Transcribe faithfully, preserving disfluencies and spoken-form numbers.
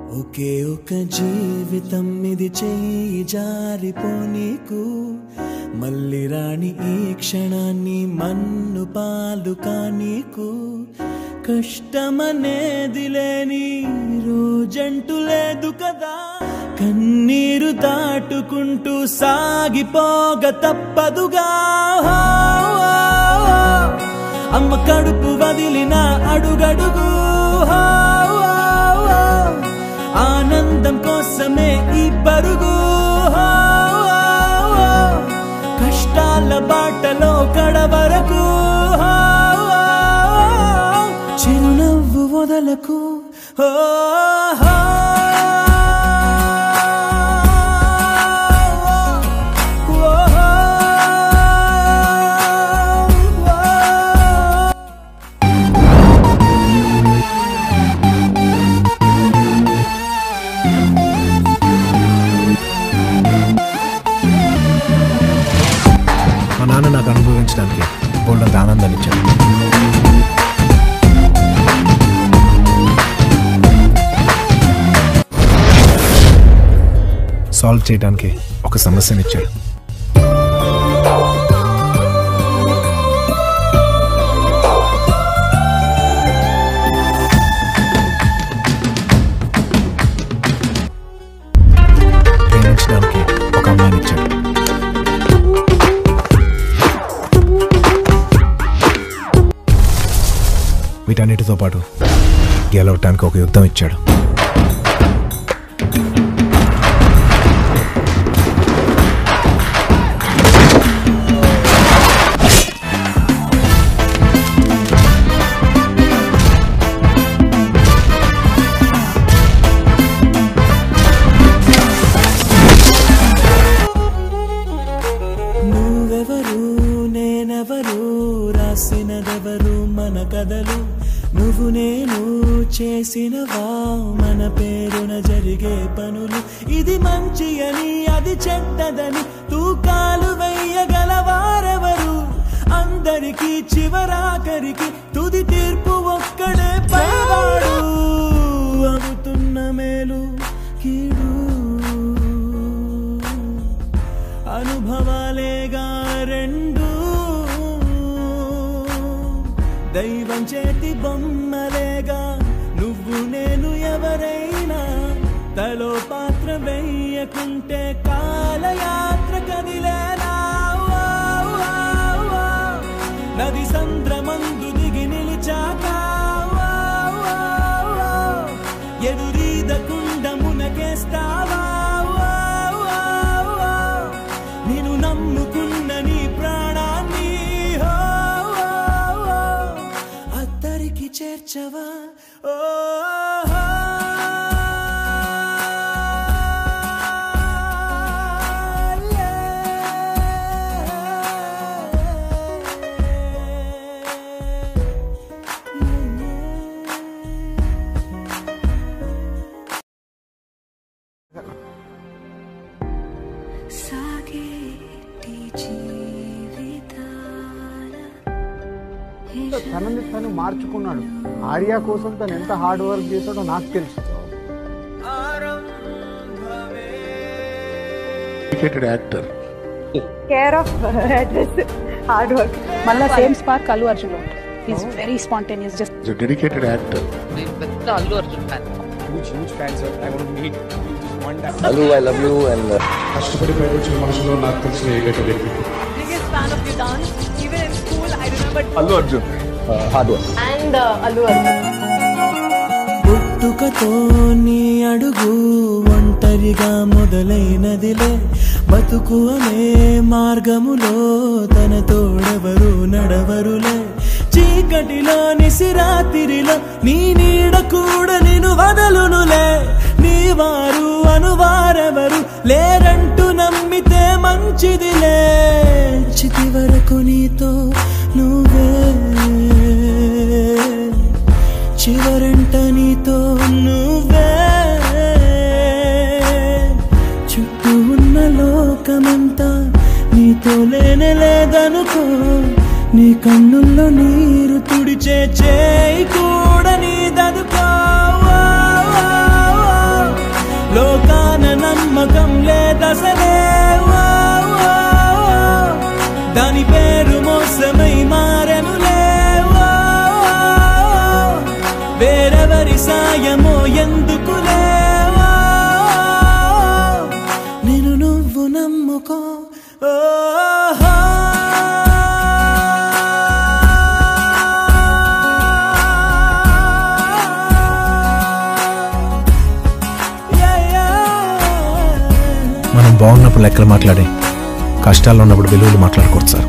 ఒకే ఒక జీవితం ఇది చేయి జారిపోనీకు మళ్ళీ రాని ఈ క్షణాన్ని మన్ను పాలు కానీకు కష్టమనేది లేని రోజంటూ లేదు కదా కన్నీరు దాటుకుంటూ సాగిపోగ తప్పదుగా అమ్మ కడుపు వదిలిన అడుగడుగు ఆనందం కోసమే ఈ పరుగు కష్టాల బాటలో కడవరకు చిరునవ్వు వదలకు మా నాన్న నాకు అనుభవించడానికి బోల్డంత ఆనందాన్ని ఇచ్చాడు. సాల్వ్ చేయడానికి ఒక సమస్యని ఇచ్చాడు. ప్రేమించడానికి ఒక అమ్మాయిని ఇచ్చాడు. వీటన్నిటితో పాటు గెలవటానికి ఒక యుద్ధం ఇచ్చాడు. నువ్వెవరు నేనెవరు రాసినదెవరు మన కథలు నువ్వు నేను చేసినవా మన పేరున జరిగే పనులు ఇది మంచి అని అది చెడ్డదని తూకాలు వెయ్యగలవారెవరు అందరికీ చివరాఖరికి తుది తీర్పు ఒక్కడే పైవాడు అవుతున్న మేలు కీడు అనుభవాలేగా రెండు దైవం చేతి బొమ్మలేగా నువ్వు నేను ఎవరైనా తలో పాత్ర వెయ్యకుంటే కాలయాత్ర కదిలేనా నది సంద్రమందు దిగి నిలిచాక ఎదురీదకుండ మునకేస్తావా నేను నమ్ముకున్న నీ ప్రాణాన్ని అద్దరికి చేర్చవా ఓ తనని తను మార్చుకున్నాడు. ఆర్యా కోసం తను ఎంత హార్డ్ వర్క్ చేశాడో నాకు తెలుసు. Actor care of address hard work మళ్ళా సేమ్ స్పార్క్ అల్లు అర్జున్ లో is very spontaneous just dedicated actor నేను పెద్ద Allu Arjun fan huge huge fan sir I want to meet one day Allu I love you and కష్టపడి పైకి వచ్చిన మనుషులు నాకు తెలిసిన ఏకైక వ్యక్తి biggest fan of your dance even in school I remember Allu Arjun uh, hard work and uh, Allu Arjun పుట్టుకతో నీ అడుగు ఒంటరిగా మొదలైనదిలే బతుకు అనే మార్గములో తన తోడెవరు నడవరులే చీకటిలో నిసిరాతిరిలో నీ నీడ కూడా నిన్ను వదలునులే నీ వారు అనువారెవరు లేరంటూ నమ్మితే మంచిదిలే చితి వరకు నీతో నువ్వే చివరంట నీతో నువ్వే చుట్టూ ఉన్న లోకమంతా నీతో లేనే లేదనుకో నీ కన్నుల్లో నీరు తుడిచే చేయి కూడా నీదనుకో నమ్మకం లేదసలే ఓ, ఓ, దాని పేరు మోసమై మారెనులే ఓ, వేరెవరి సాయమో ఎందుకులే ఓ, నేను నువ్వు నమ్ముకో ఓ మనం బాగున్నప్పుడు లెక్కలు మాట్లాడి కష్టాల్లో ఉన్నప్పుడు విలువలు మాట్లాడకూడదు సార్.